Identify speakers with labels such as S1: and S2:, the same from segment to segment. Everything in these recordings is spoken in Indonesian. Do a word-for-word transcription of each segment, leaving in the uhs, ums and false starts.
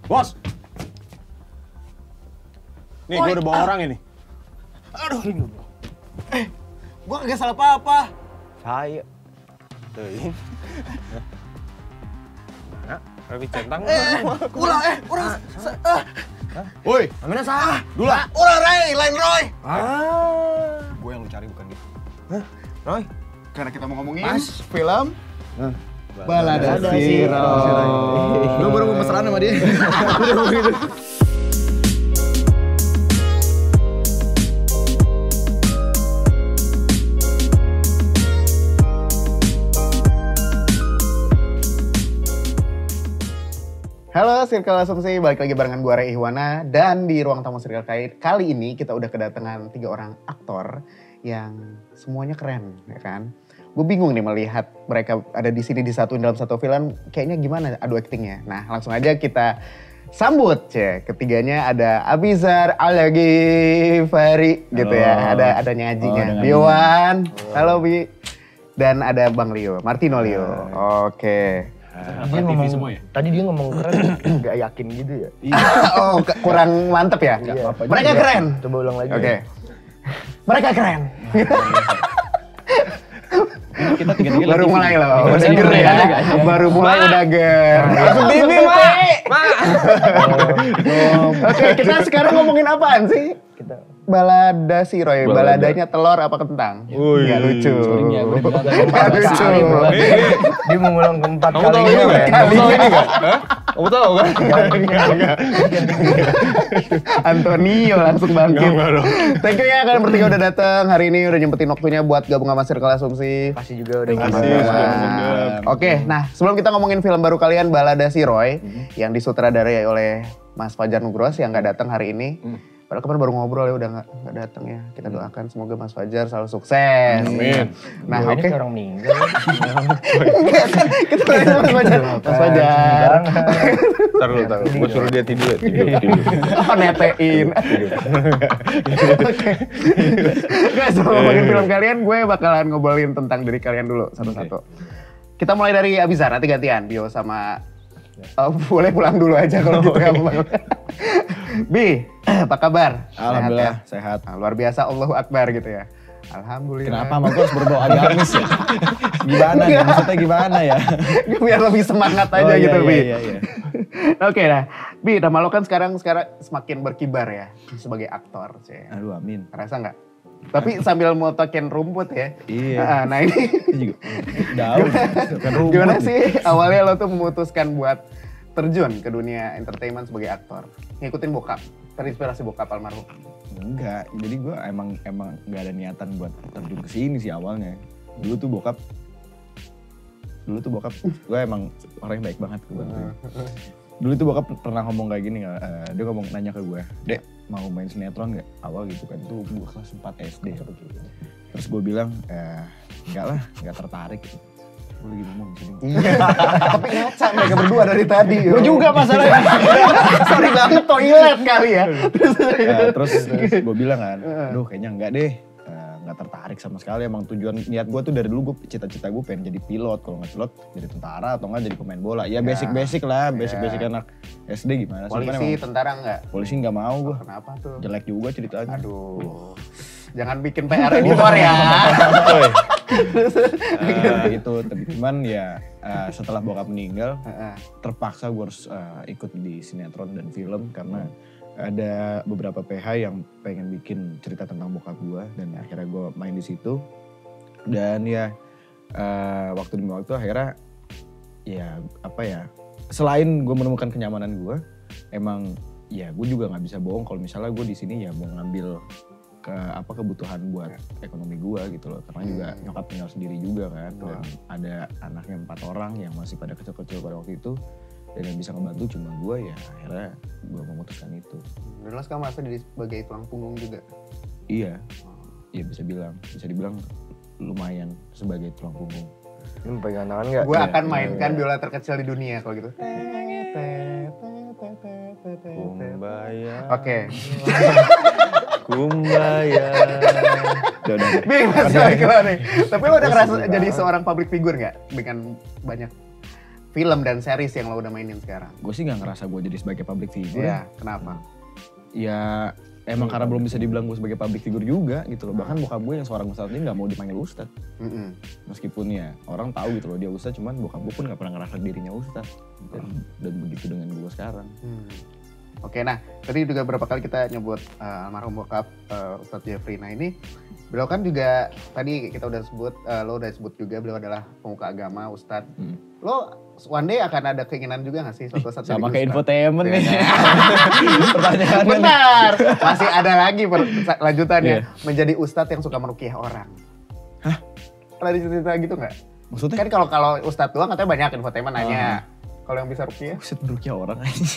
S1: Bos! Nih, gue udah bawa orang ini.
S2: Aduh. Eh, gue kagak salah apa-apa.
S1: Saya. Tuh, ini. Mana? Lebih centang.
S2: Eh, ulah, eh, ulah. Ah.
S1: Woi,
S2: Amina salah.
S1: dulu lah.
S2: Ulah, Ray, lain Roy.
S1: Ah. Gue yang lu cari bukan dia.
S2: Hah? Roy?
S3: Karena kita mau ngomongin
S2: Mas.
S3: film
S2: Balada
S3: Balada
S2: Siro.
S3: Lu baru mau mesraan sama dia. Halo Circle Asumsi, balik lagi barengan gue Ray Ihwana. Dan di ruang tamu Circle kali ini kita udah kedatangan tiga orang aktor yang semuanya keren, ya kan? Gue bingung nih melihat mereka ada di sini disatuin dalam satu film, kayaknya gimana adu aktingnya. Nah langsung aja kita sambut ya. Ketiganya ada Abizar Al-Ghifari gitu ya. Ada ada nyajinya.
S4: Oh,
S3: Biowan, halo Bi. Dan ada Bang Leo, Martino Leo. Oke.
S4: Dia ngomong, semua ya? Tadi dia ngomong keren, gak yakin gitu ya.
S3: Oh ke- kurang mantep ya?
S4: Iya.
S3: Mereka
S4: Juga.
S3: keren.
S4: Coba ulang lagi.
S3: Oke. Mereka keren.
S1: Kita tiga-tiga
S3: Baru mulai loh, udah
S1: Baru
S3: ger
S1: mulai
S3: ya.
S1: ada gak?
S3: Baru mulai udah ger. Langsung bibi, Ma. Oke, kita sekarang ngomongin apaan sih?
S4: Kita
S3: Balada sih Roy,
S4: Balada.
S3: baladanya telur apa kentang?
S1: Wih.
S3: Gak lucu.
S4: Sorry ya, gue bilang
S3: Gak
S4: keempat
S3: lucu.
S4: kali. Dia mau ngulang keempat
S1: Kamu tahu
S4: kalinya.
S1: ini nggak?
S4: men.
S1: Kamu tahu ini nggak? Hah? Kamu tahu kan?
S3: Antonio langsung bangkit.
S1: Enggak, enggak dong.
S3: Thank you ya kalian bertiga udah datang hari ini, udah nyempetin waktunya buat gabung sama Circle Asumsi.
S4: Kasih juga udah
S1: Terima
S4: ngomong.
S1: kasih
S3: Wah.
S1: sudah mengundang.
S3: Oke, nah sebelum kita ngomongin film baru kalian Balada si Roy yang disutradarai oleh Mas Fajar Nugros yang nggak datang hari ini. Padahal kemarin baru ngobrol ya udah nggak nggak datang ya. Kita doakan semoga Mas Fajar selalu sukses.
S1: Amin.
S3: Nah
S4: Gua ini
S3: oke.
S4: kayak orang meninggal.
S3: Kita tanya Mas Fajar. Mas Fajar.
S1: Ntar dulu, ntar dulu. Gue suruh dia tidur ya, tidur, tidur.
S3: Apa netein? Oke. Guys, sebelum ngomongin film kalian, gue bakalan ngobrolin tentang diri kalian dulu satu-satu. Kita mulai dari Abizar, nanti gantian. Bio sama... Oh, boleh pulang dulu aja kalau gitu ya. Bi, apa kabar?
S2: Alhamdulillah,
S3: Sehat
S2: sehat.
S3: ya? Nah, luar biasa, Allahu Akbar gitu ya. Alhamdulillah.
S2: Kenapa sama gue harus berdoa agamis ya? Gimana nih? Maksudnya gimana ya?
S3: Biar lebih semangat aja
S2: Oh, iya,
S3: gitu,
S2: iya,
S3: Bi.
S2: iya, iya.
S3: Oke, nah. Bi, nama lo kan sekarang sekarang semakin berkibar ya sebagai aktor. Cie.
S2: Aduh amin.
S3: Rasa nggak? Tapi sambil motokin rumput ya.
S2: Iya.
S3: Ah, nah ini
S2: Itu juga daun. Bukan rumput
S3: gimana
S2: nih.
S3: sih awalnya lo tuh memutuskan buat terjun ke dunia entertainment sebagai aktor? Ngikutin bokap, terinspirasi bokap almarhum.
S2: Enggak, jadi gue emang emang nggak ada niatan buat terjun ke sini sih awalnya. Dulu tuh bokap, dulu tuh bokap, gue emang orang yang baik banget ke gue. Dulu tuh bokap pernah ngomong kayak gini, nggak? Eh, dia ngomong nanya ke gue, Dek mau main sinetron nggak? Awal gitu kan, itu gue kelas empat S D. Terus gue bilang, eh, enggak lah, nggak tertarik gitu. Gue lagi ngomong di sini.
S3: Tapi ngaca mereka berdua dari tadi.
S2: Gue juga masalahnya.
S3: Sorry banget, toilet kali ya.
S2: Eh, terus terus gue bilang kan, aduh kayaknya enggak deh, Eh, nggak tertarik sama sekali. Emang tujuan niat gue tuh dari dulu gue cita-cita gue pengen jadi pilot, kalau nggak pilot jadi tentara atau nggak jadi pemain bola. Ya basic-basic lah, basic-basic anak S D gimana sih? Cuman
S3: Polisi,
S2: emang
S3: tentara nggak?
S2: polisi nggak mau gue,
S3: Kenapa tuh?
S2: jelek juga ceritanya.
S3: Aduh. Jangan bikin P R editor ya.
S2: Eh, gitu, tapi cuman ya eh, setelah bokap meninggal,
S3: Heeh.
S2: terpaksa gue harus eh, ikut di sinetron dan film karena ada beberapa P H yang pengen bikin cerita tentang bokap gue dan akhirnya gue main di situ. Dan ya eh, waktu demi waktu akhirnya ya apa ya, selain gue menemukan kenyamanan gue, emang ya gue juga nggak bisa bohong kalau misalnya gue di sini ya mau ngambil ke apa kebutuhan buat ekonomi gue gitu loh, karena juga nyokap tinggal sendiri juga kan, dan ada anaknya empat orang yang masih pada kecil-kecil pada waktu itu, dan yang bisa ngebantu cuma gue, ya akhirnya gue memutuskan itu.
S3: Dan lo sekarang merasa diri sebagai tulang punggung juga?
S2: Iya, iya bisa bilang, bisa dibilang lumayan sebagai tulang punggung.
S4: Ini pegang tangan gak?
S3: Gue
S2: Iya,
S3: akan
S2: iya,
S3: mainkan
S2: iya.
S3: biola terkecil di dunia kalau gitu.
S1: Kumbaya.
S3: Oke.
S1: Kumbaya.
S2: Udah, udah, udah.
S3: Bing, masih lagi keluar nih. Tapi lo udah ngerasa jadi seorang public figure nggak? Dengan banyak film dan series yang lo udah mainin sekarang?
S2: Gue sih gak ngerasa gue jadi sebagai public figure.
S3: Iya, kenapa?
S2: Ya emang karena belum bisa dibilang gue sebagai public figure juga gitu loh. Bahkan bokap gue yang seorang ustadz ini gak mau dipanggil ustadz.
S3: Mm-mm.
S2: Meskipun ya orang tahu gitu loh dia ustadz, cuman bokap gue pun gak pernah ngerasa dirinya ustadz. Dan, dan begitu dengan gue sekarang.
S3: Hmm. Oke, nah tadi juga beberapa kali kita nyebut uh, almarhum bokap uh, Ustadz Jeffrey. Nah ini beliau kan juga tadi kita udah sebut, uh, lo udah sebut juga beliau adalah pemuka agama, Ustadz. Hmm. Lo one day akan ada keinginan juga gak sih suatu saat
S2: sama
S3: jadi
S2: kayak infotainment nih.
S3: Pertanyaan benar. Masih ada lagi per- lanjutannya.
S2: Yeah.
S3: Menjadi Ustadz yang suka meruqyah orang.
S2: Hah?
S3: Pernah cerita gitu gak?
S2: Maksudnya?
S3: Kan kalau kalau Ustadz doang katanya banyak infotainment nanya.
S2: Uh-huh.
S3: Kalau yang bisa ruqyah?
S2: Ustadz meruqyah orang aja.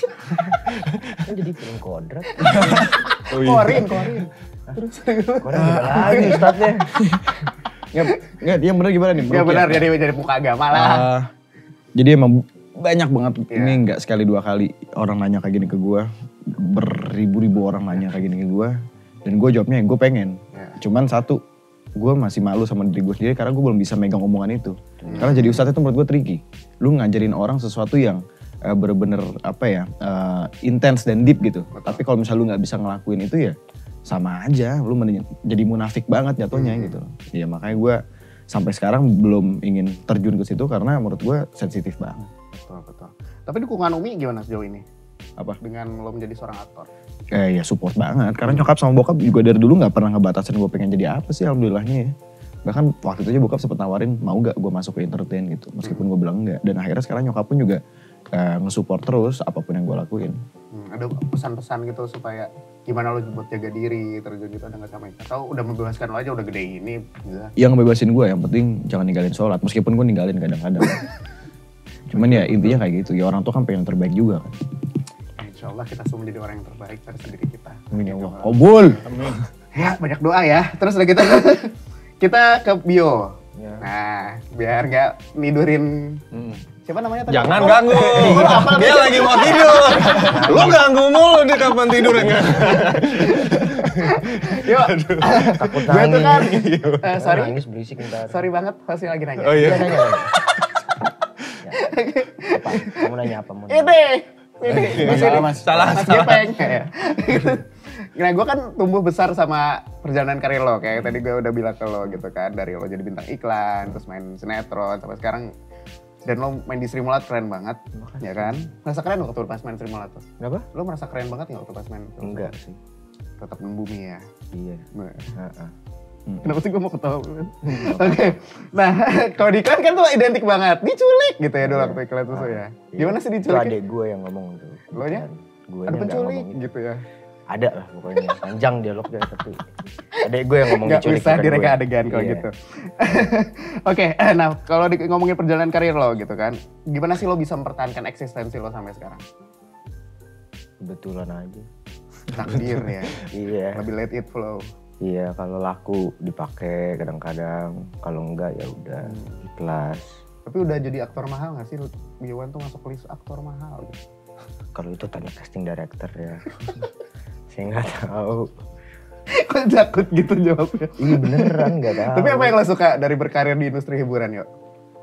S4: Kan jadi film kodrat.
S2: Oh, iya.
S3: Korin, korin. Terus
S4: Kodrat gimana lagi ustadznya?
S2: Nggak, nggak, dia bener gimana nih?
S3: Ya benar, jadi jadi muka agama lah.
S2: Uh, jadi emang banyak banget,
S3: yeah.
S2: Ini nggak sekali dua kali orang nanya kayak gini ke gue. Beribu-ribu orang nanya kayak gini ke gue. Dan gue jawabnya gue pengen. Yeah. Cuman satu, gue masih malu sama diri gue sendiri karena gue belum bisa megang omongan itu. Hmm. Karena jadi ustadz itu menurut gue tricky. Lu ngajarin orang sesuatu yang uh, bener-bener apa ya, uh, intens dan deep gitu. Betul. Tapi kalau misalnya lu gak bisa ngelakuin itu ya sama aja. Lu men- jadi munafik banget jatuhnya hmm. gitu. Ya makanya gue sampai sekarang belum ingin terjun ke situ karena menurut gue sensitif banget.
S3: Betul, betul. Tapi dukungan Umi gimana sejauh ini?
S2: Apa?
S3: Dengan lo menjadi seorang aktor?
S2: Eh ya support banget, karena nyokap sama bokap juga dari dulu gak pernah ngebatasin gue pengen jadi apa sih, alhamdulillahnya ya. Bahkan waktu itu aja bokap sempet nawarin mau gak gue masuk ke entertain gitu, meskipun gue bilang enggak. Dan akhirnya sekarang nyokap pun juga uh, nge-support terus apapun yang gue lakuin.
S3: Hmm, ada pesan-pesan gitu supaya gimana lo buat jaga diri, terjun gitu ada gak sama itu? Atau udah membebaskan lo aja udah gede ini? Enggak.
S2: Yang ngebebasin gue yang penting jangan ninggalin sholat, meskipun gue ninggalin kadang-kadang. Cuman ya intinya kayak gitu, ya orang tua kan pengen yang terbaik juga kan.
S3: Insya Allah kita semua menjadi orang yang terbaik versi diri kita.
S2: Amin ya Allah. Kabul.
S3: Amin. Ya banyak doa ya. Terus udah kita kita ke bio. Ya. Nah biar nggak nidurin. Hmm. Siapa namanya tadi?
S1: Jangan ganggu. Dia lagi mau tidur. Lu ganggu mulu dia kapan tidurnya.
S3: Yuk.
S4: Takut
S3: gue tuh kan. Uh, sorry.
S4: Nangis berisik ntar.
S3: Sorry banget pasti lagi nanya.
S1: Oh iya.
S4: Iya nanya. nanya. Ya. Apa? Kamu nanya apa? Mau nanya?
S3: Ini. Ini,
S2: salah mas,
S1: salah,
S3: mas
S1: salah.
S3: Gepeng. Nah gue kan tumbuh besar sama perjalanan karir lo, kayak tadi gue udah bilang ke lo gitu kan, dari lo jadi bintang iklan, terus main sinetron, sampai sekarang, dan lo main di Sri Mulat keren banget, makasih. Ya kan? Merasa keren waktu pas main Sri Mulat tuh?
S4: Kenapa?
S3: Lo merasa keren banget nggak waktu pas main?
S4: Enggak sih.
S3: Tetap membumi ya?
S4: Iya.
S3: Nah.
S4: Uh-uh.
S3: Kenapa sih gue mau ketawa? Oke, okay. Nah kalau di iklan kan tuh identik banget, diculik gitu ya dulu waktu iklan tuh ya. Gimana sih diculik?
S4: Itu adek gue yang ngomong tuh.
S3: Lo nya?
S4: Gue
S3: ada penculik gitu ya?
S4: Ada lah pokoknya, panjang dialognya tapi adek gue yang ngomong
S3: nggak
S4: diculik.
S3: Gak usah direka adegan kalau
S4: iya.
S3: gitu. Oke, okay, nah kalau di, ngomongin perjalanan karir lo gitu kan, gimana sih lo bisa mempertahankan eksistensi lo sampai sekarang?
S4: Kebetulan aja.
S3: Takdir ya?
S4: Iya.
S3: Lebih let it flow.
S4: Iya, kalau laku dipakai kadang-kadang, kalau enggak ya udah hmm. ikhlas.
S3: Tapi udah jadi aktor mahal nggak sih? Biawan tuh masuk list aktor mahal. Gitu.
S4: Kalau itu tanya casting director ya. Saya nggak tahu.
S3: Kok takut gitu jawabnya?
S4: Iya beneran nggak tahu.
S3: Tapi apa yang lo suka dari berkarir di industri hiburan yuk?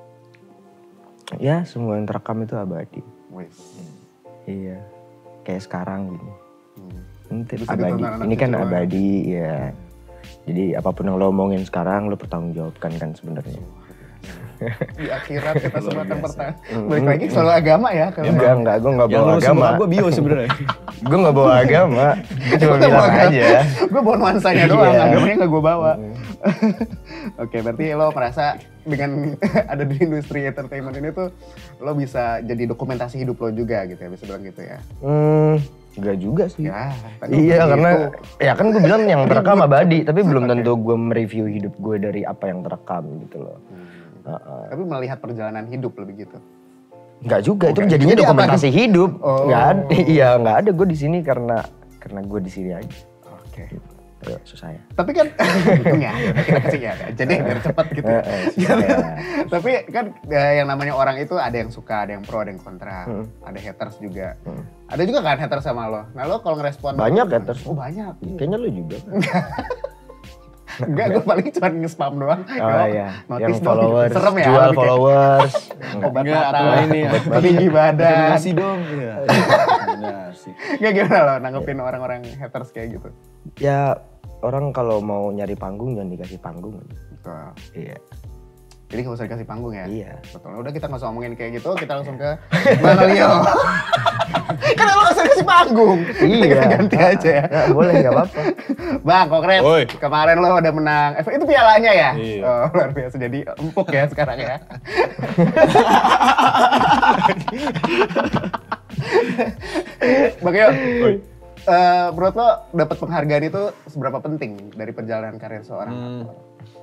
S4: Ya semua yang terekam itu abadi.
S3: Wis.
S4: Iya, kayak sekarang gini. Hmm. Ini
S3: Bisa
S4: abadi. Ini kan abadi ya. Jadi apapun yang lo omongin sekarang lo pertanggungjawabkan kan sebenarnya.
S3: Di akhirat kita semua akan bertanya. Balik lagi selalu agama ya.
S4: Kalau enggak, enggak, gue enggak bawa agama.
S2: Gue bio sebenarnya.
S4: Gue enggak bawa agama. Gue cuma bilang aja.
S3: Gue bawa nuansanya doang, agamanya enggak gue bawa. Oke, berarti lo merasa dengan ada di industri entertainment ini tuh lo bisa jadi dokumentasi hidup lo juga gitu ya, bisa bilang gitu ya?
S4: Hmm, enggak juga sih.
S3: Ya,
S4: iya karena ya kan gue bilang yang terekam abadi, tapi belum tentu gue mereview hidup gue dari apa yang terekam gitu loh. Hmm. Uh-uh.
S3: Tapi melihat perjalanan hidup lebih gitu.
S4: Enggak juga,
S3: okay.
S4: Itu jadinya jadi dokumentasi apa? Hidup.
S3: Oh.
S4: Enggak ada, iya enggak ada gue di sini karena karena gue di sini aja.
S3: Oke. Okay.
S4: Ayo, susah ya.
S3: Tapi kan ya, kita kasih ya, jadi biar cepat gitu. Tapi kan yang namanya orang itu ada yang suka, ada yang pro, ada yang kontra, hmm. ada haters juga. Hmm. Ada juga kan haters sama lo. Nah lo kalau ngerespon
S4: banyak haters.
S3: Oh banyak.
S4: Kayaknya lo juga.
S3: Enggak, gue paling cuma nge-spam doang.
S4: Oh iya,
S3: Notice
S4: yang
S3: doang.
S4: followers,
S3: Serem ya,
S4: jual
S3: lebih kayak
S4: followers.
S3: obat
S1: Enggak,
S3: mata,
S1: atau ini ya.
S3: tinggi badan.
S1: Rekomendasi dong. Iya. Rekomendasi.
S3: Enggak gimana lo nanggepin orang-orang haters kayak gitu?
S4: Ya orang kalau mau nyari panggung jangan dikasih panggung.
S3: Betul.
S4: Iya.
S3: Jadi gak usah dikasih panggung ya?
S4: Iya.
S3: Betul. Udah kita gak usah ngomongin kayak gitu, kita langsung ke Bang Leo. Kan lo gak usah dikasih panggung.
S4: Iya.
S3: Kita ganti aja ya.
S4: Nggak, boleh, gak apa-apa.
S3: Bang, Konkret,
S1: Oi.
S3: kemarin lo udah menang. Eh, itu pialanya ya?
S1: Iya.
S3: Oh, luar biasa. Jadi empuk ya sekarang ya. Bang Leo, eh, menurut lo dapat penghargaan itu seberapa penting dari perjalanan karir seorang
S1: Hmm.
S3: aktor?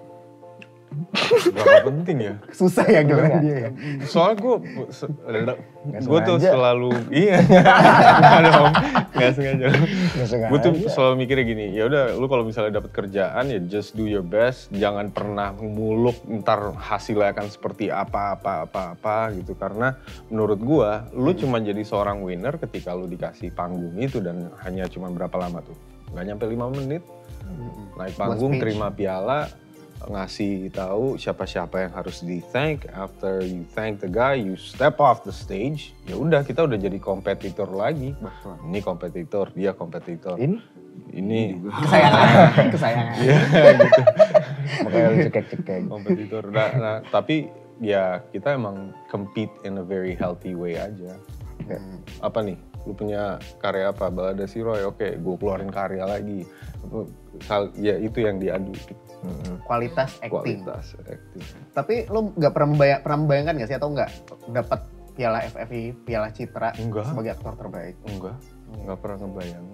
S1: Berapa penting ya?
S3: Susah ya gimana dia ya?
S1: Soalnya gue, gue tuh
S4: sengaja.
S1: selalu, iya, nggak dong, nggak sengaja.
S4: sengaja.
S1: Gue tuh selalu mikirnya gini, ya udah, lu kalau misalnya dapat kerjaan ya just do your best, jangan pernah muluk ntar hasilnya akan seperti apa apa apa apa gitu. Karena menurut gue, lu cuma jadi seorang winner ketika lu dikasih panggung itu dan hanya cuma berapa lama tuh? Nggak nyampe lima menit, naik panggung,
S3: speech.
S1: terima piala. Ngasih tahu siapa-siapa yang harus di thank. After you thank the guy, you step off the stage. Ya udah, kita udah jadi kompetitor lagi.
S3: Betul.
S1: Ini kompetitor, dia kompetitor.
S4: Ini
S1: Ini
S3: Kesayangan, kesayangan.
S1: Iya gitu.
S4: makanya lu cekek-cekek.
S1: Kompetitor. Nah, nah, tapi ya kita emang compete in a very healthy way aja. Kayak,
S3: Hmm.
S1: apa nih? Lu punya karya apa? Balada Si Roy, oke, gue keluarin karya lagi. Hal, ya itu yang diadu.
S3: Kualitas acting.
S1: Kualitas acting.
S3: Tapi lo nggak pernah membayang, pernah membayangkan nggak sih atau nggak dapat piala F F I, piala Citra
S1: Enggak.
S3: sebagai aktor terbaik?
S1: Enggak, enggak pernah ngebayang.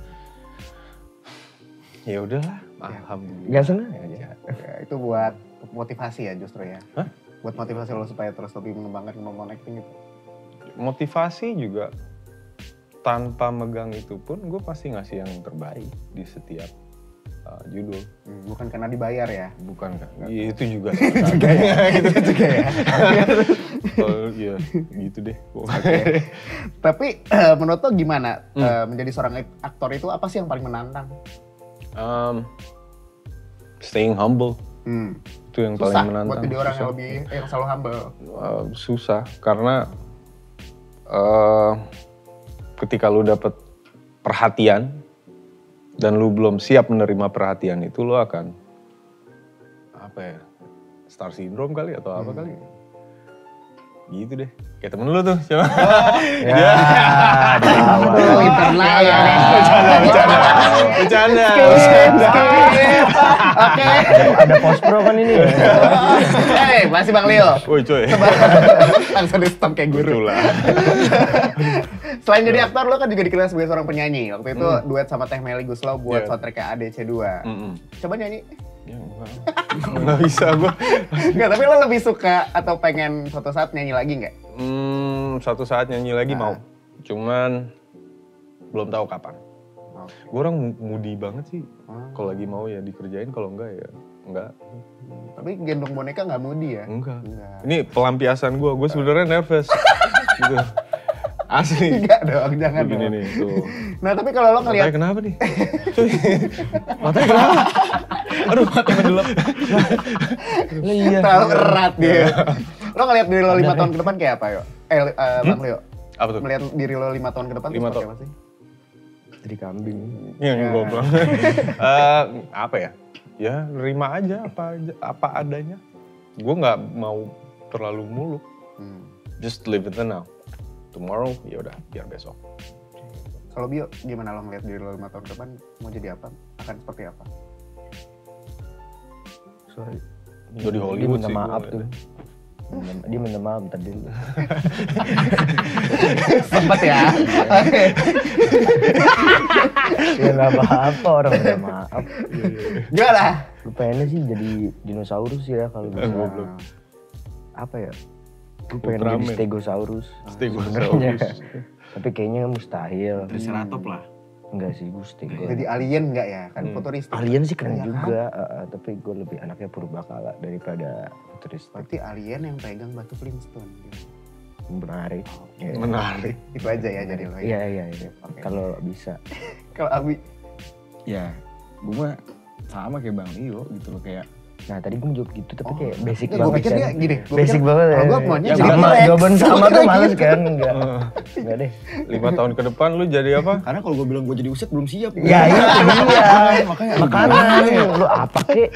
S1: Ya udahlah,
S3: Ya.
S1: alhamdulillah.
S4: Gak sengaja.
S3: Ya, itu buat motivasi ya justru ya.
S1: Hah?
S3: Buat motivasi lo supaya terus lebih mengembangkan kemampuan acting itu.
S1: Motivasi juga tanpa megang itu pun gue pasti ngasih yang terbaik di setiap uh, judul.
S3: Hmm, bukan karena dibayar ya.
S1: Bukan kan? Iya, itu juga.
S3: juga ya. Gitu juga ya.
S1: Oh iya, gitu deh.
S3: Tapi eh, menurut lo gimana
S1: Hmm.
S3: eh, menjadi seorang aktor itu apa sih yang paling menantang?
S1: Um, staying humble,
S3: Hmm.
S1: itu yang
S3: Susah
S1: paling menantang.
S3: buat jadi orang yang
S1: Susah.
S3: lebih yang selalu humble.
S1: Uh, susah karena uh, ketika lu dapet perhatian dan lu belum siap menerima perhatian itu, lu akan apa ya, star syndrome kali atau apa
S3: Hmm.
S1: kali gitu deh, kayak temen lu tuh siapa?
S4: Ya,
S3: Aduh, internal ya.
S1: Bercanda, bercanda, bercanda, bercanda.
S3: Oke.
S4: Ada post pro kan ini.
S3: Hei, masih Bang Leo.
S1: Woi coy,
S3: Langsung di stop kayak guru.
S1: itulah.
S3: Selain jadi aktor, lo kan juga dikenal sebagai seorang penyanyi. Waktu itu
S1: Hmm.
S3: duet sama Teh Meli Guslow buat
S1: Iya.
S3: soundtrack A D C dua.
S1: Mm-mm.
S3: Coba nyanyi.
S1: Ya, enggak, enggak bisa gue.
S3: Enggak, tapi lo lebih suka atau pengen suatu saat nyanyi lagi nggak?
S1: Hmm, suatu saat nyanyi lagi
S3: Nah.
S1: mau, cuman belum tahu kapan.
S3: Oh.
S1: Gue orang moody banget sih.
S3: Oh.
S1: Kalau lagi mau ya dikerjain, kalau enggak ya enggak.
S3: Tapi gendong boneka nggak mudi ya?
S1: Enggak.
S3: Enggak.
S1: Ini pelampiasan gue, gue sebenarnya nervous. Gitu. Asli.
S3: Enggak dong, jangan
S1: Begini
S3: dong.
S1: nih, tuh.
S3: Nah tapi kalau lo
S1: Matanya
S3: ngeliat,
S1: kenapa nih? Cuy. Matanya kenapa? Aduh, matanya gelap.
S4: Iya.
S3: terlalu erat dia. Lo ngeliat diri lo lima tahun ke depan kayak apa yo? Eh, eh, Bang Leo,
S1: Apa tuh?
S3: melihat diri lo lima tahun ke depan tuh
S1: Lima
S3: seperti
S1: tahun.
S3: apa sih?
S4: Jadi kambing.
S1: Iya, yang goblok. Eh, apa ya? Ya, nerima aja apa aja- apa adanya. Gue nggak mau terlalu muluk.
S3: Hmm.
S1: Just live it now. Tomorrow, ya udah, biar besok.
S3: Kalau Bio, gimana lo ngeliat diri lo lima tahun ke depan mau jadi apa? Akan seperti apa?
S4: Sorry.
S1: Jadi
S4: Dia
S1: Hollywood
S4: minta
S1: sih.
S4: maaf
S1: gua
S4: tuh.
S1: ngeliatnya.
S4: Minta- Dia minta maaf tadi.
S3: Sempet ya? Oke.
S4: Ya nggak apa-apa orang minta maaf.
S3: Gimana?
S4: Gue pengennya sih jadi dinosaurus ya kalau bisa.
S1: Goblok.
S4: Apa ya? Gue pengen
S1: Ultraman.
S4: jadi stegosaurus.
S1: Stegosaurus.
S4: Sebenarnya. Tapi kayaknya mustahil.
S5: Triceratop lah.
S4: Enggak sih, gue stego.
S3: Jadi alien nggak ya? Kan
S1: Hmm.
S3: futuristik.
S4: Alien sih keren
S3: Iya kan?
S4: juga, uh, uh, tapi gue lebih anaknya purbakala daripada futuristik.
S3: Berarti alien yang pegang batu Flintstone. gitu.
S4: Menarik. Ya.
S1: Menarik.
S3: Itu aja ya jadi lo.
S4: Iya, iya, iya.
S3: Oke.
S4: Kalau bisa.
S3: Kalau Abi,
S2: Ya, gue mah sama kayak Bang Leo gitu loh kayak.
S4: Nah tadi gue mau jawab gitu tapi kayak basic
S3: Gue
S4: banget
S3: pikir
S4: kan.
S3: dia gini. Gua
S4: Basic
S3: pikir,
S4: banget
S3: Kalau
S4: ya.
S3: gue maunya
S2: Ya,
S3: jadi
S4: sama,
S3: Lex.
S4: jawaban sama
S3: Gua
S4: tuh
S3: kira
S4: males
S3: gitu.
S4: kan, enggak. Enggak deh.
S1: Lima tahun ke depan lu jadi apa?
S2: Karena kalau gue bilang gue jadi uset belum siap.
S4: Ya itu dia.
S2: Makanya
S4: Makanya lu apa kek?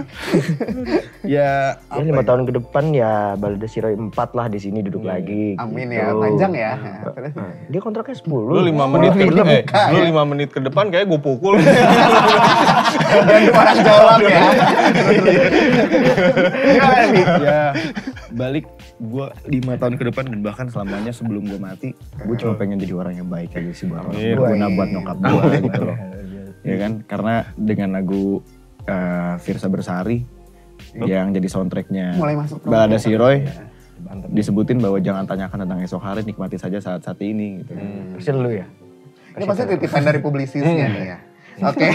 S2: Ya
S4: Ya lima tahun ke depan ya Balada Siroy empat lah di sini duduk lagi.
S3: Amin
S4: gitu.
S3: ya, panjang ya.
S4: Dia kontraknya sepuluh.
S1: Lu lima menit ke depan, eh, lu lima menit ke depan kayak gue pukul.
S3: Dan orang jawab ya. Gimana nih?
S2: ya balik gue lima tahun ke depan dan bahkan selamanya sebelum gue mati gue cuma pengen jadi orang yang baik aja sih buat orang
S1: Amin.
S2: berguna buat nyokap gue gitu loh ya kan karena dengan lagu uh, Firsa Bersari yang jadi soundtracknya
S3: Mulai masuk
S2: Balada Siroy
S4: Mantap.
S2: disebutin bahwa jangan tanyakan tentang esok hari, nikmati saja saat-saat ini gitu.
S3: Hmm.
S4: Terus lu ya?
S3: Ini pasti titipan dari publisisnya nih ya. Oke.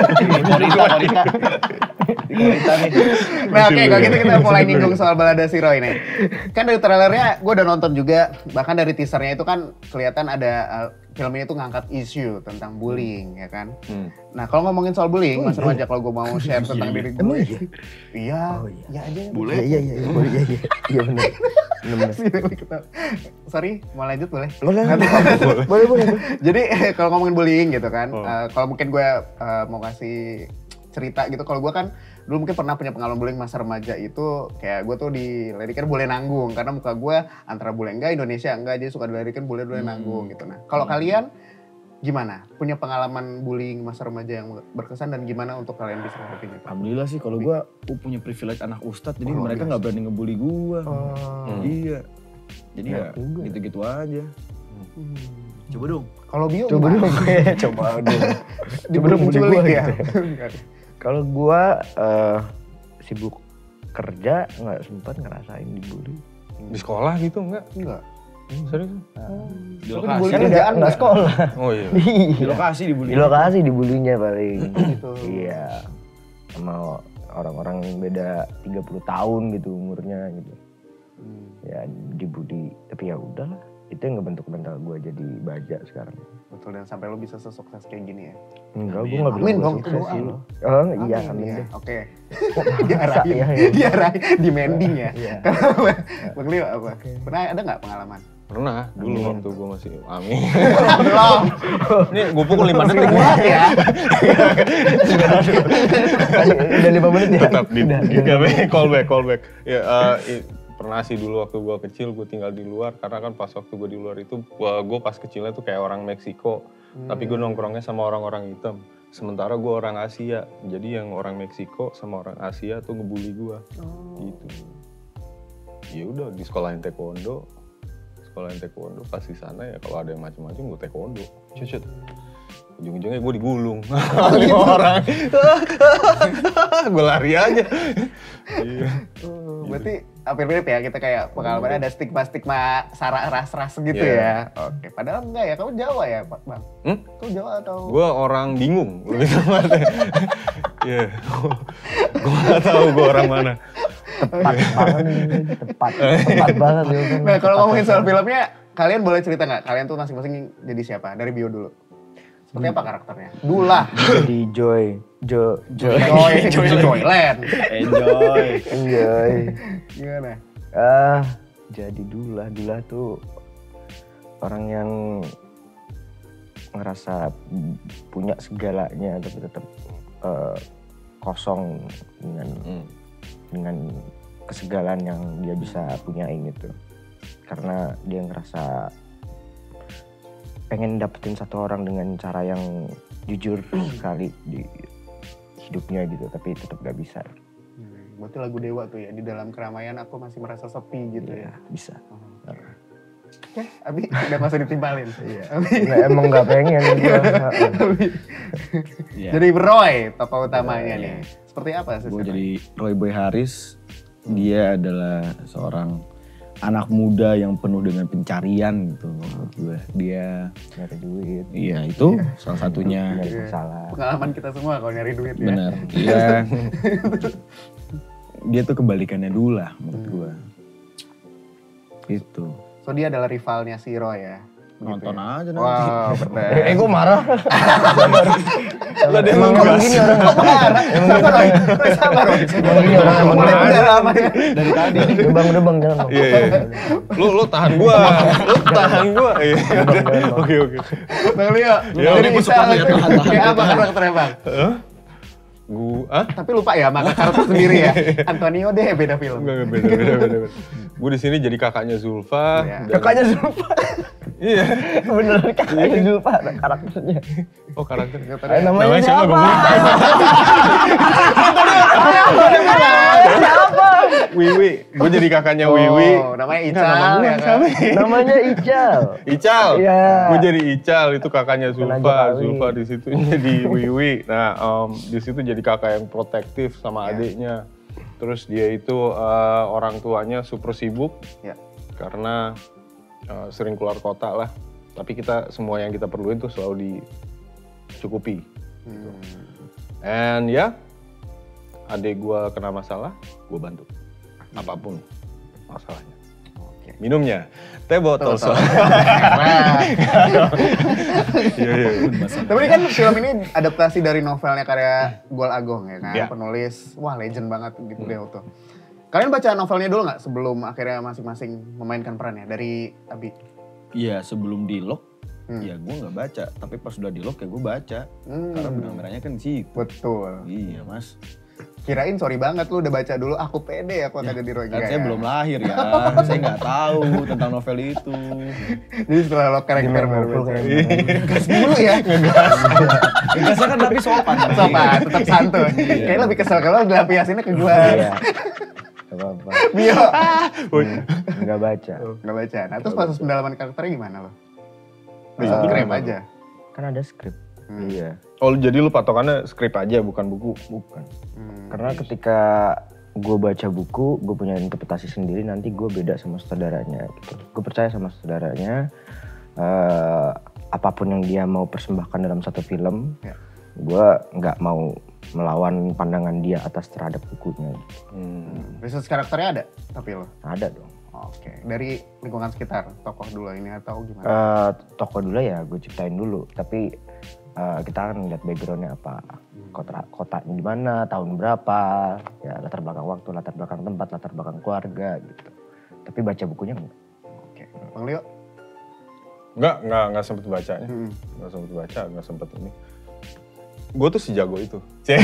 S3: Nah oke kalau gitu kita mulai nyinggung soal Balada Siroy nih. Kan dari trailernya gue udah nonton juga, bahkan dari teasernya itu kan kelihatan ada uh, film ini tuh ngangkat isu tentang bullying ya kan.
S1: Hmm.
S3: Nah kalau ngomongin soal bullying, Mas Remaja kalau gue mau share tentang diri gue.
S4: Emang iya?
S3: Iya,
S4: Oh, iya.
S3: ya aja.
S2: Boleh?
S4: Iya iya iya boleh iya iya. Iya benar. Benar.
S3: Sorry, mau lanjut boleh?
S4: Boleh. Boleh boleh.
S3: Jadi kalau ngomongin bullying gitu kan,
S1: Oh.
S3: uh, kalau mungkin gue uh, mau kasih cerita gitu, kalau gue kan dulu mungkin pernah punya pengalaman bullying masa remaja itu kayak gue tuh dilirikin bule nanggung karena muka gue antara bule enggak Indonesia enggak jadi suka dilirikin bule bule nanggung gitu. Nah kalau kalian gimana? Punya pengalaman bullying masa remaja yang berkesan dan gimana untuk kalian bisa hadapinnya?
S2: Alhamdulillah sih kalau gue punya privilege anak ustadz jadi
S3: Oh,
S2: mereka
S3: biasa.
S2: nggak berani ngebully gue.
S4: Oh.
S2: Iya. Jadi ya
S4: Enak juga.
S2: gitu-gitu aja.
S3: Hmm.
S2: Coba dong.
S3: Kalau Bio
S4: Coba
S3: gimana?
S4: dong. Coba dong. Coba dong bully
S3: Diculik
S4: gue
S3: ya?
S4: gitu. Kalau gue uh, sibuk kerja nggak sempat ngerasain dibully.
S1: Di sekolah gitu enggak?
S3: Enggak.
S1: Serius?
S2: Di
S3: Tapi
S2: lokasi.
S3: dibully
S4: Kan
S3: kerjaan
S4: nggak nggak
S3: nggak?
S4: sekolah.
S1: Oh iya.
S2: Di lokasi dibully.
S4: Di lokasi dibulinya paling.
S3: Gitu.
S4: Iya. Sama orang-orang yang beda tiga puluh tahun gitu umurnya gitu.
S3: Hmm.
S4: Ya dibully. Tapi ya udahlah. Itu yang ngebentuk mental gue jadi baja sekarang.
S3: Betul, dan sampai lo bisa sesukses kayak gini ya.
S4: Enggak, gue
S2: Amin.
S4: nggak
S3: Amin
S4: bilang
S3: dong,
S4: gue
S3: itu
S4: sukses
S3: doa
S4: sih.
S3: loh.
S4: Oh iya,
S3: Amin
S4: amin
S3: ya.
S4: deh.
S3: Oke.
S4: Masa
S3: Diarahin,
S4: ya, ya.
S3: diarahin, demanding ya.
S4: Iya.
S3: Bang Leo apa? Pernah ada nggak pengalaman?
S1: Pernah dulu
S4: Amin.
S1: waktu gue masih amin.
S3: Belum.
S1: Ini gue pukul lima detik.
S3: Kuat ya.
S4: Udah lima menit ya?
S1: Tetap di,
S4: Udah.
S1: di call callback, callback. Ya, eh, i- pernah sih dulu waktu gue kecil gue tinggal di luar karena kan pas waktu gue di luar itu gue pas kecilnya tuh kayak orang Meksiko, tapi gue nongkrongnya sama orang-orang hitam. Sementara gue orang Asia, jadi yang orang Meksiko sama orang Asia tuh ngebully gue, gitu. Ya udah di sekolahin taekwondo, sekolahin taekwondo pas di sana ya kalau ada yang macam-macam gue taekwondo, cucut. Ujung-ujungnya gue digulung lima orang, gue lari aja. Iya.
S3: Oh, berarti hampir mirip ya kita kayak pengalamannya ada stigma-stigma sara ras-ras gitu
S1: Iya.
S3: ya. Oke, padahal enggak ya. Kamu Jawa ya, Pak Bang?
S1: Hmm?
S3: Kamu Jawa atau?
S1: Gue orang bingung lebih tepatnya. Iya, gue nggak tahu gue orang mana.
S4: Tepat banget nih, tepat, tepat banget ya.
S3: Nah, kalau ngomongin soal filmnya, kalian boleh cerita nggak? Kalian tuh masing-masing jadi siapa? Dari Bio dulu. Seperti apa karakternya? Dula.
S4: Jadi Joy, Jo, Joy,
S3: Joy, Joy, Joyland.
S2: Enjoy.
S4: Enjoy.
S3: Gimana?
S4: Ah, jadi Dula, Dula tuh orang yang ngerasa punya segalanya tapi tetap eh, kosong dengan
S1: Hmm.
S4: dengan kesegalan yang dia bisa punyain itu. Karena dia ngerasa pengen dapetin satu orang dengan cara yang jujur sekali di hidupnya gitu, tapi tetap gak bisa.
S3: Hmm, berarti lagu Dewa tuh ya, di dalam keramaian aku masih merasa sepi gitu ya.
S4: Ya, bisa.
S3: Oke, Abi udah masuk ditimbalin. Iya. Abi.
S4: Nah, emang gak pengen gue.
S3: Abi.
S2: Iya.
S3: Jadi Roy, tokoh utamanya nih. Seperti apa sih?
S2: Gue jadi Roy Boy Haris. Dia adalah seorang anak muda yang penuh dengan pencarian gitu menurut gue. Dia,
S4: Nyari duit,
S2: iya itu salah satunya.
S4: nyari masalah.
S3: Pengalaman kita semua kalau nyari duit ya.
S2: Benar. Dia, dia tuh kebalikannya dulu lah menurut gue. Itu.
S3: So dia adalah rivalnya si Roy ya. Begitu
S2: Nonton
S3: ya?
S2: aja nanti.
S3: Wow, bener.
S4: Eh, gue marah.
S1: Lo ada
S4: Emang
S1: emang
S4: emang gini orang.
S3: Sabar Roy, Roy, sabar Roy.
S4: Emang gini orang emang
S3: Mulai
S4: gini.
S3: pendalaman ya.
S2: Dari tadi.
S4: Udah bang, udah bang, jangan bang.
S1: Iya, iya. Lu lu tahan gua. Lu tahan gua. Iya. Oke, oke.
S3: Bang Leo,
S1: Ya,
S3: dari
S2: gua
S3: Ical
S2: suka lihat
S3: itu
S2: tahan-tahan.
S3: kayak apa karakternya Bang?
S1: Hah? Gua, ah?
S3: Tapi lupa ya sama karakter sendiri ya. Antonio deh beda film.
S1: Enggak, enggak, beda, beda, beda, beda. Gue di sini jadi kakaknya Zulfa.
S3: Iya.
S1: dan-
S4: Kakaknya Zulfa.
S1: Iya.
S4: Beneran kakaknya Zulfa karakternya.
S1: Oh, karakter.
S4: Eh, namanya
S1: siapa?
S4: siapa?
S1: Gua
S4: Siapa?
S1: Wiwi. Gue jadi kakaknya
S3: Oh,
S1: Wiwi.
S3: namanya
S1: Enggak,
S3: Ical
S1: nama gua
S3: ya kan.
S1: siapa?
S4: Namanya Ical.
S1: Ical.
S4: Iya.
S1: Gue jadi Ical, itu kakaknya
S4: Tenaga
S1: Zulfa.
S4: kali.
S1: Zulfa di situ jadi Wiwi. Nah, em, di situ jadi kakak yang protektif sama
S3: Iya.
S1: adiknya. Terus dia itu eh, orang tuanya super sibuk
S3: Ya.
S1: karena eh, sering keluar kota lah. Tapi kita semua yang kita perluin tuh selalu dicukupi.
S3: Hmm.
S1: And ya, adik gue kena masalah, gue bantu. Apapun masalahnya.
S3: Oke.
S1: Minumnya, teh botol
S3: Betul,
S1: soal.
S3: Nah,
S1: Iya, iya.
S3: tapi ini kan film ini adaptasi dari novelnya karya Gol Agong ya kan,
S1: Ya.
S3: penulis, wah legend banget gitu Leo tuh. Kalian baca novelnya dulu nggak sebelum akhirnya masing-masing memainkan perannya dari Abi?
S2: Iya sebelum di lock,
S3: Hmm.
S2: ya gue nggak baca. Tapi pas udah di lock ya gue baca.
S3: Hmm.
S2: Karena benang merahnya kan di situ.
S3: Betul.
S2: Iya mas.
S3: Kirain sorry banget lu udah baca dulu, aku pede aku akan jadi Roy.
S2: Kan
S3: Enggak
S2: saya
S3: ya?
S2: belum lahir ya. Saya nggak tahu tentang novel itu.
S3: Jadi setelah lo karakter
S4: Gimana
S3: baru
S4: ngobrol
S3: baca.
S4: kayak
S3: Gas dulu ya.
S2: Biasanya kan tapi sopan.
S3: Sopan, tetap santuy. Kayaknya lebih kesel kalau dilampiasinnya ke gua.
S4: Iya. Gak apa-apa.
S3: Bio.
S4: Nggak baca.
S3: Nggak baca. Nah terus proses pendalaman karakternya gimana lo? Bisa
S1: Iya,
S3: skrip
S1: gimana?
S3: aja.
S4: Kan ada skrip.
S3: Hmm.
S4: Iya.
S1: Oh, jadi lu patokannya skrip aja, bukan buku?
S4: Bukan.
S3: Hmm.
S4: Karena ketika gue baca buku, gue punya interpretasi sendiri, nanti gue beda sama saudaranya gitu. Gue percaya sama saudaranya, eh, apapun yang dia mau persembahkan dalam satu film,
S3: Ya.
S4: gue nggak mau melawan pandangan dia atas terhadap bukunya.
S1: Hmm.
S3: Research karakternya ada tapi lo?
S4: Ada dong.
S3: Oke. Dari lingkungan sekitar, tokoh dulu ini atau gimana?
S4: Eh, tokoh dulu ya gue ciptain dulu, tapi eh, kita kan lihat backgroundnya apa, kota kotanya di mana, tahun berapa, ya latar belakang waktu, latar belakang tempat, latar belakang keluarga gitu. Tapi baca bukunya enggak.
S3: Oke. Bang Leo?
S1: Enggak, enggak, enggak sempet bacanya.
S3: Hmm.
S1: Enggak sempet baca, enggak sempet ini. Gue tuh sejago itu. Cek.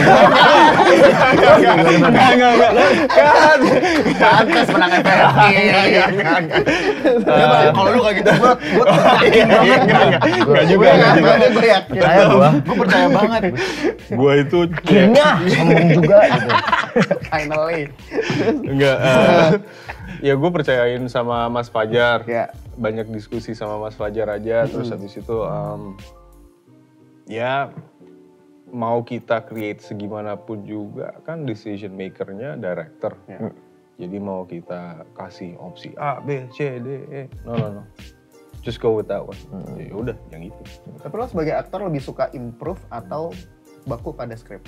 S1: Enggak, enggak, enggak, enggak. Kan.
S3: Pantes menang F F P.
S1: Enggak, enggak, enggak.
S2: Kalau lu kayak gitu, gue gue
S1: Enggak, enggak, enggak. Enggak juga, enggak juga.
S3: Gue yakin.
S4: Percaya gua.
S2: gue percaya banget.
S1: Gue itu
S4: Akhirnya sombong juga gitu.
S3: Finally.
S1: enggak. eh, ya gue percayain sama Mas Fajar.
S3: Ya.
S1: Banyak diskusi sama Mas Fajar aja. Terus habis itu em, ya mau kita create segimanapun juga kan decision makernya director.
S3: Ya.
S1: Jadi mau kita kasih opsi A, B, C, D, E, no no no, just go with that one. Ya udah, yang itu.
S3: Tapi lo sebagai aktor lebih suka improve atau baku pada skrip?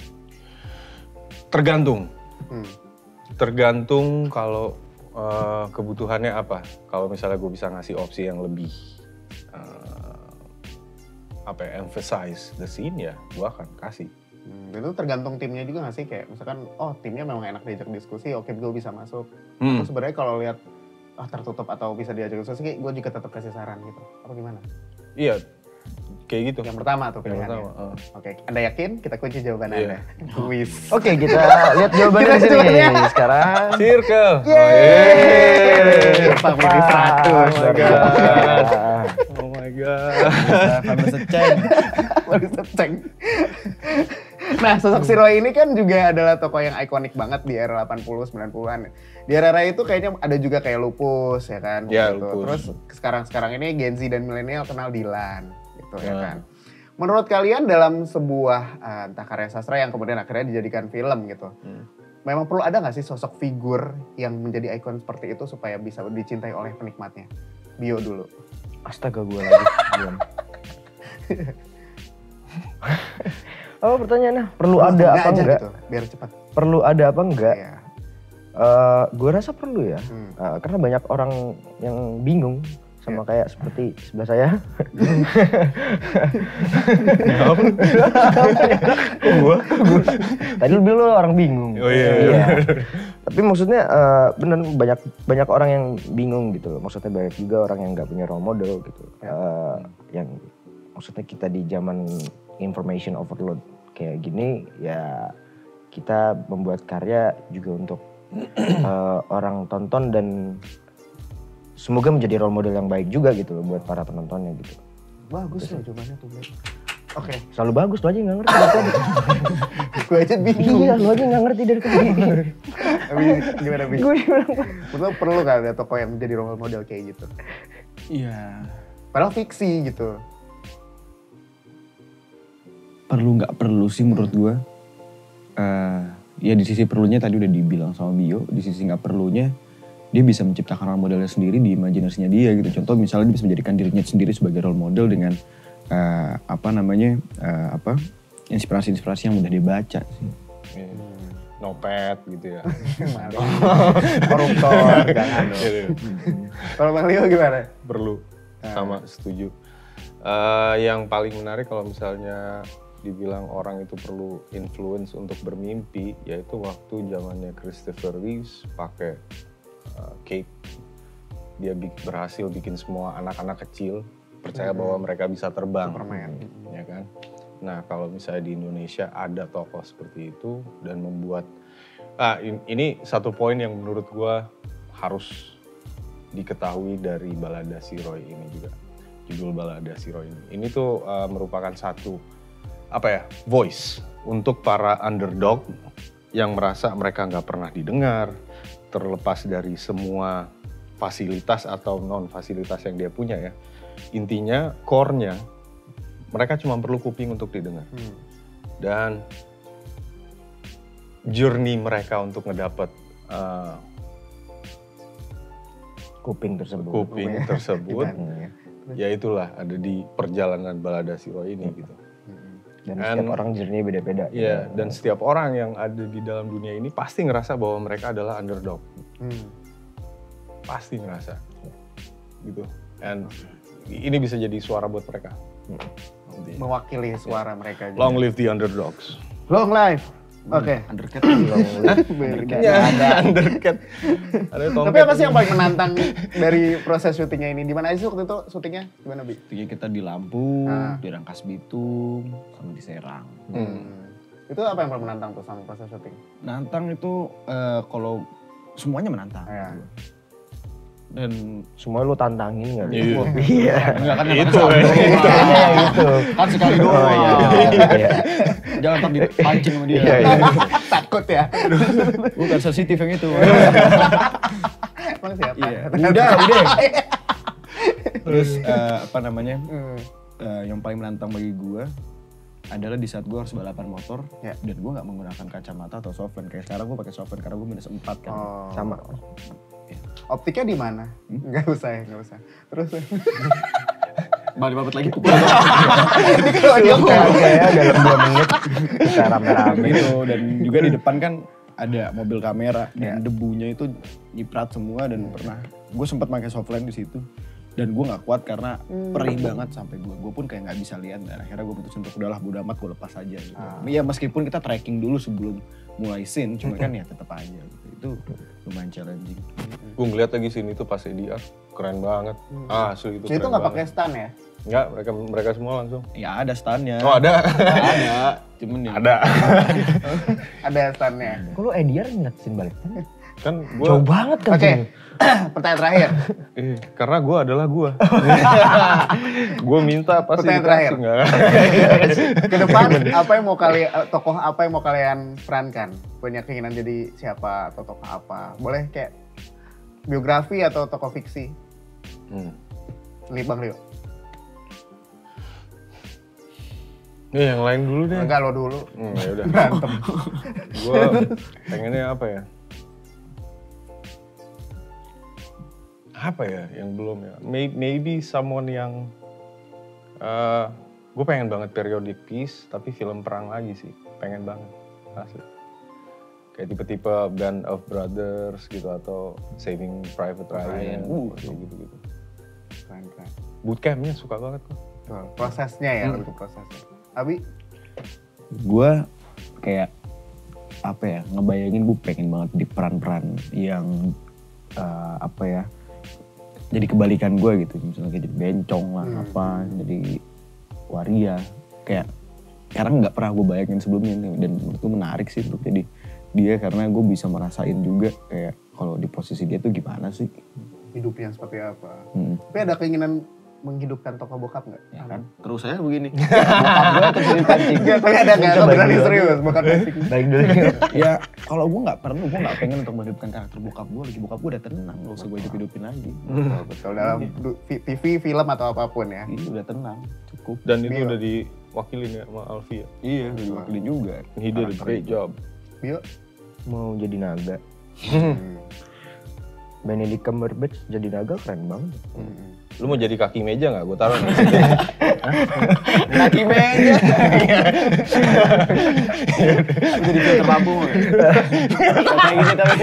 S1: Tergantung,
S3: Hmm.
S1: tergantung kalau eh, kebutuhannya apa. Kalau misalnya gue bisa ngasih opsi yang lebih eh, apa ya, emphasize the scene ya, gue akan kasih.
S3: Hmm, itu tergantung timnya juga gak sih? Kayak misalkan, oh timnya memang enak diajak diskusi, oke gue bisa masuk.
S1: Hmm.
S3: Terus sebenarnya kalau lihat ah tertutup atau bisa diajak diskusi, gue juga tetap kasih saran gitu. Apa gimana?
S1: Iya, kayak gitu.
S3: Yang pertama tuh
S1: Yang
S3: pilihannya.
S1: pertama, eh.
S3: Oke, Anda yakin? Kita kunci jawaban
S1: Iya.
S3: Anda. Wis.
S4: Oke, kita lihat jawabannya
S3: Kita
S4: di sini.
S3: jawabannya.
S4: Sekarang
S1: Circle.
S3: Yeay.
S1: Oh,
S3: Pak Midi seratus.
S1: Oh my god. Oh my god.
S2: Family seceng.
S3: Baru seceng. Nah, sosok si Roy ini kan juga adalah tokoh yang ikonik banget di era delapan puluh sembilan puluhan. Di era-era itu kayaknya ada juga kayak Lupus ya kan.
S1: Ya,
S3: gitu.
S1: Lupus.
S3: Terus sekarang-sekarang ini Gen Z dan milenial kenal Dilan gitu ya
S1: Ya.
S3: kan. Menurut kalian dalam sebuah uh, entah karya sastra yang kemudian akhirnya dijadikan film gitu.
S1: Hmm.
S3: Memang perlu ada nggak sih sosok figur yang menjadi ikon seperti itu supaya bisa dicintai oleh penikmatnya? Bio dulu.
S4: astaga gue lagi belum. Oh pertanyaannya perlu ada apa
S3: aja
S4: enggak?
S3: gitu, biar cepat.
S4: Perlu ada apa enggak?
S3: Iya.
S4: Eh, gue rasa perlu ya,
S3: Hmm.
S4: Eh, karena banyak orang yang bingung sama kayak seperti sebelah saya. Gua, tadi lu bilang lu orang bingung.
S1: Oh iya.
S4: Iya. Tapi maksudnya uh, bener banyak banyak orang yang bingung gitu. Maksudnya banyak juga orang yang nggak punya role model gitu. Uh, yang maksudnya kita di zaman information overload kayak gini ya kita membuat karya juga untuk uh, orang tonton dan semoga menjadi role model yang baik juga gitu loh buat para penontonnya gitu.
S3: Bagus loh jawabannya tuh. Oke. Okay.
S4: Selalu bagus, lo aja gak ngerti dari tadi.
S3: Gue aja bingung.
S4: Iya, lo aja gak ngerti dari tadi.
S3: Tapi gimana Bi? Gue bilang, menurut perlu kan ada tokoh yang menjadi role model kayak gitu?
S2: Iya.
S3: Padahal fiksi gitu.
S2: Perlu nggak perlu sih menurut gue. Uh, ya di sisi perlunya tadi udah dibilang sama Bio, di sisi nggak perlunya dia bisa menciptakan role modelnya sendiri di imajinasinya dia gitu. Contoh misalnya dia bisa menjadikan dirinya sendiri sebagai role model dengan uh, apa namanya uh, apa inspirasi-inspirasi yang mudah dibaca sih.
S1: Hmm. Nopet gitu ya.
S3: Koruptor, jangan dong. Kalau Bang Leo gimana?
S1: Perlu, sama setuju. Uh, yang paling menarik kalau misalnya dibilang orang itu perlu influence untuk bermimpi, yaitu waktu zamannya Christopher Reeves pakai uh, cape, dia bi- berhasil bikin semua anak-anak kecil percaya hmm. bahwa mereka bisa terbang,
S3: Superman.
S1: Ya kan? Nah kalau misalnya di Indonesia ada tokoh seperti itu dan membuat, ah ini satu poin yang menurut gua harus diketahui dari Balada Si Roy ini juga, judul Balada Si Roy ini. Ini tuh uh, merupakan satu apa ya, voice untuk para underdog yang merasa mereka nggak pernah didengar, terlepas dari semua fasilitas atau non fasilitas yang dia punya ya. Intinya core-nya mereka cuma perlu kuping untuk didengar. Hmm. Dan journey mereka untuk ngedapat uh,
S4: kuping tersebut,
S1: kuping
S3: ya.
S1: tersebut,
S3: ya.
S1: ya itulah ada di perjalanan Balada Si Roy ini gitu.
S4: Dan setiap And, orang journey beda-beda.
S1: Iya, dan setiap orang yang ada di dalam dunia ini pasti ngerasa bahwa mereka adalah underdog. Hmm. Pasti ngerasa. Gitu. And ini bisa jadi suara buat mereka.
S3: Mewakili suara mereka.
S1: Long live the underdogs.
S3: Long life. Oke. Okay.
S2: Undercat.
S3: Ya, ada
S1: Undercat.
S3: Tapi apa sih yang paling menantang dari proses syutingnya ini? Di mana aja sih waktu itu syutingnya? Gimana, Bi?
S2: Syutingnya kita di Lampung,
S3: nah.
S2: di Rangkas Bitung, sama di Serang.
S3: Hmm. Itu apa yang paling menantang tuh sama proses syuting?
S2: Menantang itu uh, kalau semuanya menantang.
S3: Ya.
S2: Dan
S4: semua lu tantangin gak?
S1: Iya.
S4: Iya.
S2: Enggak kan
S1: itu.
S4: Itu.
S2: Kan sekali doang.
S4: Oh, iya. Iya.
S2: Jangan tak dipancing sama dia.
S4: Iya, iya.
S3: Takut ya?
S2: Bukan sensitif yang itu.
S3: Emang siapa?
S2: Iya. Udah, udah. Terus uh, apa namanya?
S3: Hmm.
S2: Uh, yang paling menantang bagi gue adalah di saat gue harus balapan motor
S3: ya.
S2: Dan gue nggak menggunakan kacamata atau softland. Kayak sekarang gue pakai softland karena gue minus empat kan.
S3: Oh.
S4: Sama.
S3: Optiknya di mana? Hmm? Gak usah ya, gak usah. Terus
S2: balik babat lagi pukul.
S3: Ini kalau dia
S4: kayak dalam dua menit kita rame-rame
S2: gitu. Dan juga di depan kan ada mobil kamera dan debunya itu nyiprat semua dan pernah gue sempat pakai softland di situ. Dan gue gak kuat karena hmm. perih banget sampai gue. Gue pun kayak gak bisa lihat dan akhirnya gue putusin untuk udahlah bodo amat gue lepas aja gitu. Ah. Ya meskipun kita tracking dulu sebelum mulai scene, cuma kan ya tetap aja gitu. Itu lumayan challenging.
S1: Gue ngeliat lagi sini tuh pas A D R, keren banget. Hmm. Ah, asli itu
S3: keren
S1: itu
S3: gak pakai stand ya?
S1: Enggak, mereka mereka semua langsung.
S2: Ya ada standnya.
S1: Oh ada?
S2: Ada, cuman ya.
S1: Ada.
S3: Ada standnya.
S4: Kok lu A D R ngeliat scene balik?
S1: Kan gua...
S4: Jauh banget kan.
S3: Oke, okay. Pertanyaan terakhir.
S1: Eh, karena gue adalah gue. Gue minta pasti
S3: pertanyaan terakhir. Ke depan apa yang mau kalian, tokoh apa yang mau kalian perankan? Punya keinginan jadi siapa atau tokoh apa? Boleh kayak biografi atau tokoh fiksi? Hmm. Li Bang Rio.
S1: Nih yang lain dulu deh.
S3: Enggak, lo dulu.
S1: Hmm, ya udah.
S3: Berantem.
S1: Gue pengennya apa ya? Apa ya yang belum ya? Maybe, maybe someone yang uh, gue pengen banget periodic piece tapi film perang lagi sih, pengen banget asli. Kayak tipe-tipe Band of Brothers gitu atau Saving Private Ryan, uh, kayak gitu-gitu.
S3: keren, keren.
S1: Bootcampnya suka banget kok.
S3: Betul. Prosesnya ya,
S1: Hmm.
S3: lebih ke prosesnya. Abi?
S2: Gue kayak apa ya, ngebayangin gue pengen banget di peran-peran yang uh, apa ya, jadi kebalikan gue gitu. Misalnya kayak jadi bencong lah,
S3: Hmm.
S2: apa, jadi waria. Kayak karena nggak pernah gue bayangin sebelumnya nih. Dan itu menarik sih untuk jadi dia karena gue bisa merasain juga kayak kalau di posisi dia tuh gimana sih.
S3: Hidupnya seperti apa?
S2: Hmm.
S3: Tapi ada keinginan menghidupkan tokoh bokap nggak?
S2: Ya kan? Terus saya begini. Bokap gue terus jadi pancing.
S3: Enggak, tapi ada nggak? Atau berani serius? Bukan basic.
S4: Baik dulu.
S2: Ya kalau gue nggak perlu, gue nggak pengen untuk menghidupkan karakter bokap gue lagi. Bokap gue udah tenang, gak usah gue hidup-hidupin lagi.
S3: Betul, betul. Dalam du- T V, film atau apapun ya.
S2: Ini udah tenang, cukup.
S1: Dan itu
S3: Bio.
S1: udah diwakilin ya sama Alfi ya.
S2: Iya, udah diwakilin juga.
S1: He did a great job.
S3: Bio?
S4: Mau jadi naga.
S3: Hmm.
S4: Benedict Cumberbatch jadi naga keren banget.
S3: Hmm.
S1: Lu mau jadi kaki meja nggak? Gue taruh di situ.
S2: Kaki meja. Jadi filter lampu. Kayak gini tapi.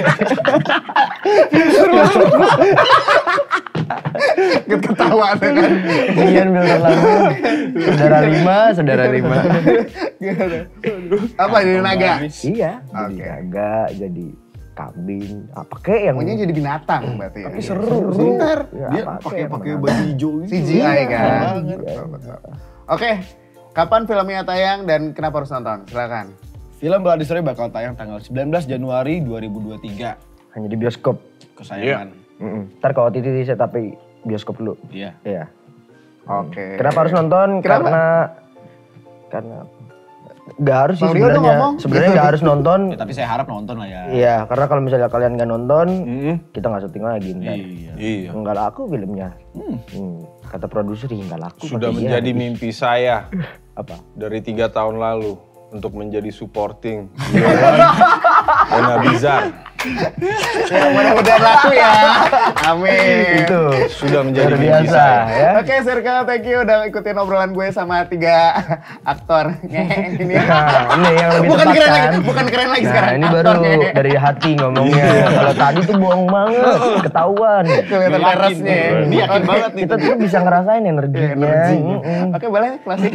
S3: Ketawa tuh kan.
S4: Ian filter lampu. Saudara lima, saudara lima.
S3: Gimana? Apa jadi naga?
S4: Iya, jadi
S3: Oke.
S4: naga, jadi kambing, apa kek yang
S3: Pokoknya jadi binatang berarti ya.
S2: Tapi seru sih.
S3: Bener.
S4: Ya,
S2: Dia
S4: apa
S2: pakai
S4: kayak
S2: pakai
S4: mana?
S2: baju hijau gitu.
S3: C G I kan.
S2: banget.
S3: Betul, betul. Oke, kapan filmnya tayang dan kenapa harus nonton? Silakan.
S2: Film Bloody Story bakal tayang tanggal sembilan belas Januari dua ribu dua puluh tiga.
S4: Hanya di bioskop.
S2: Kesayangan.
S4: Mm-mm. Ntar kalau O T T saya tapi bioskop dulu.
S2: Iya.
S4: Iya.
S3: Oke.
S4: Kenapa harus nonton?
S3: Kenapa?
S4: Karena karena nggak harus sih
S3: Bang Rio tuh
S4: sebenarnya.
S3: ngomong.
S4: Sebenarnya nggak harus nonton.
S2: Ya, tapi saya harap nonton lah ya.
S4: Iya, karena kalau misalnya kalian nggak nonton,
S1: Mm-mm.
S4: kita nggak syuting lagi. Ntar.
S2: Iya.
S1: Iya.
S4: Nggak laku filmnya. Hmm. Kata produser "Ih, nggak laku.
S1: Sudah
S4: kata dia.
S1: menjadi mimpi saya
S4: Apa?
S1: dari tiga tahun lalu untuk menjadi supporting Dona Bizar.
S3: Ya, mudah-mudahan laku ya. Amin.
S4: Itu
S1: Sudah menjadi
S4: luar
S1: mimpi
S4: biasa
S1: saya.
S4: ya.
S3: Oke, Circle, thank you udah ikutin obrolan gue sama tiga aktor. Ini.
S4: Nah, ini yang lebih
S3: Bukan
S4: tepat
S3: keren
S4: kan.
S3: lagi, bukan keren lagi
S4: Nah,
S3: sekarang.
S4: ini baru
S3: aktornya.
S4: dari hati ngomongnya. Kalau tadi tuh bohong banget, ketahuan.
S3: Kelihatan
S2: Yakin,
S3: terasnya.
S2: Ini yakin
S3: Oke.
S2: banget nih.
S4: Kita tuh bisa ngerasain
S3: Iya,
S4: energinya.
S3: energinya.
S4: Mm-mm.
S3: Oke, boleh klasik.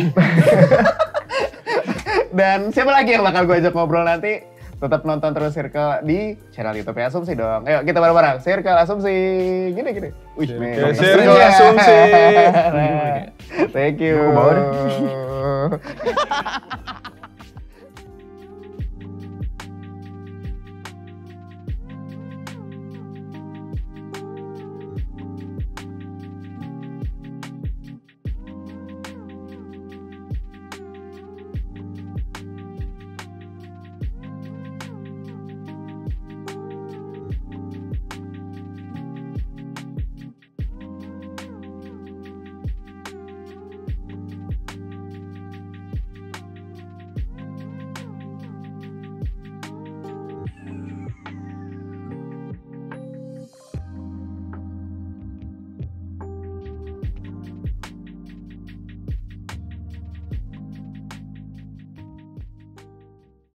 S3: Dan siapa lagi yang bakal gue ajak ngobrol nanti? Tetap nonton terus Circle di channel YouTube Asumsi dong. Ayo kita bareng-bareng. Circle Asumsi. Gini gini. Wih,
S1: Circle,
S3: nih, nonton
S1: Circle
S3: terus ya.
S1: Asumsi.
S3: Thank you.